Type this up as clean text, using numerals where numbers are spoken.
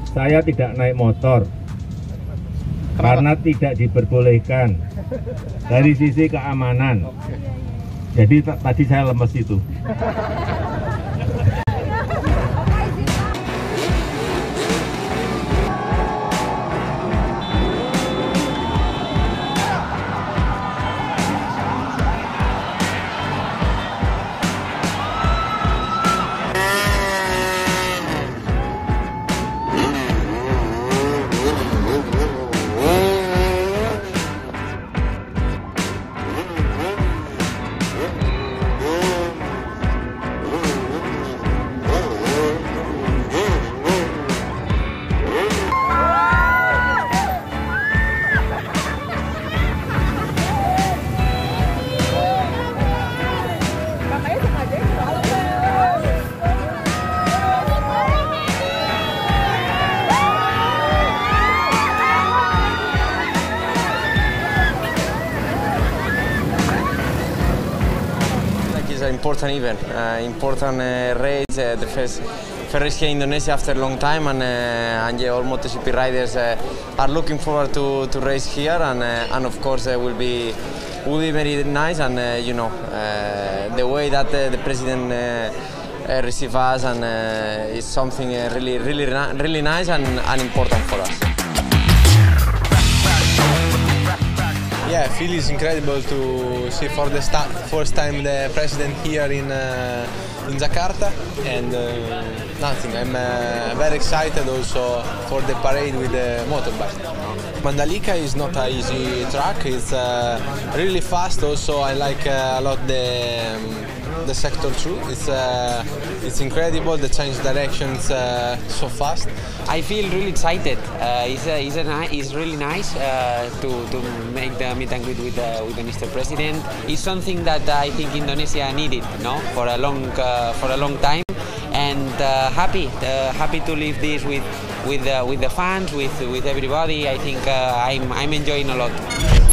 Saya tidak naik motor karena tidak diperbolehkan dari sisi keamanan. Jadi tadi saya lemes itu. It's an important event, important race, the first race here in Indonesia after a long time, and all MotoGP riders are looking forward to race here, and of course will be very nice, and you know the way that the president receives us and is something really nice and important for us. Yeah, I feel it's incredible to see for the first time the president here in Jakarta, and nothing. I'm very excited also for the parade with the motorbike. Mandalika is not an easy track. It's really fast. Also, I like a lot the sector 2. It's incredible. The change directions so fast. I feel really excited. It's really nice to make the meet and greet with the Mr. President. It's something that I think Indonesia needed, no, for a long time, and happy to live this with the fans, with everybody. I think I'm enjoying a lot.